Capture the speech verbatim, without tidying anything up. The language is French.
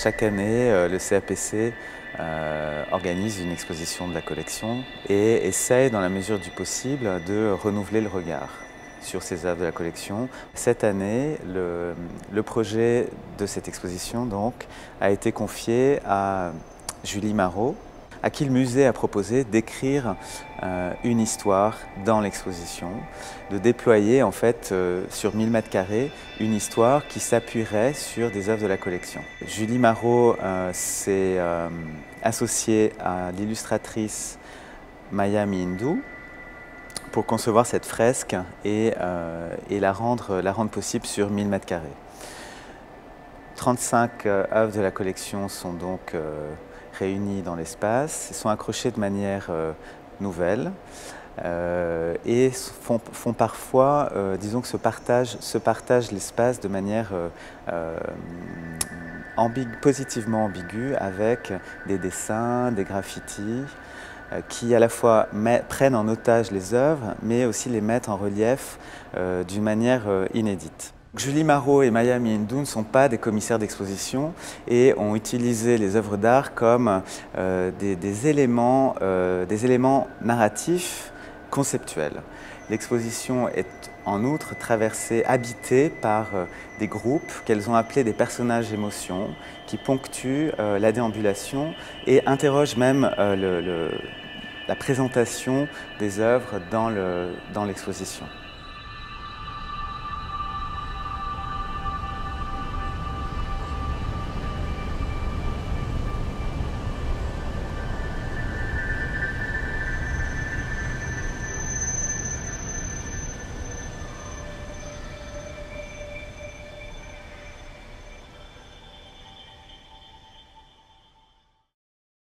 chaque année, le C A P C euh, organise une exposition de la collection et essaye, dans la mesure du possible, de renouveler le regard sur ces œuvres de la collection. Cette année, le, le projet de cette exposition donc, a été confié à Julie Marot, à qui le musée a proposé d'écrire euh, une histoire dans l'exposition, de déployer en fait euh, sur mille mètres carrés une histoire qui s'appuierait sur des œuvres de la collection. Julie Marot euh, s'est euh, associée à l'illustratrice Maya Mihindu pour concevoir cette fresque et, euh, et la, rendre, la rendre possible sur mille mètres carrés. trente-cinq euh, œuvres de la collection sont donc euh, réunies dans l'espace, sont accrochées de manière euh, nouvelle euh, et font, font parfois, euh, disons que se partagent, se partagent l'espace de manière euh, euh, ambigu, positivement ambiguë avec des dessins, des graffitis, qui à la fois met, prennent en otage les œuvres, mais aussi les mettent en relief euh, d'une manière euh, inédite. Julie Marot et Maya Mihindu ne sont pas des commissaires d'exposition et ont utilisé les œuvres d'art comme euh, des, des, éléments, euh, des éléments narratifs conceptuels. L'exposition est en outre traversée, habitée par euh, des groupes qu'elles ont appelés des personnages émotions qui ponctuent euh, la déambulation et interrogent même euh, le, le, la présentation des œuvres dans l'exposition.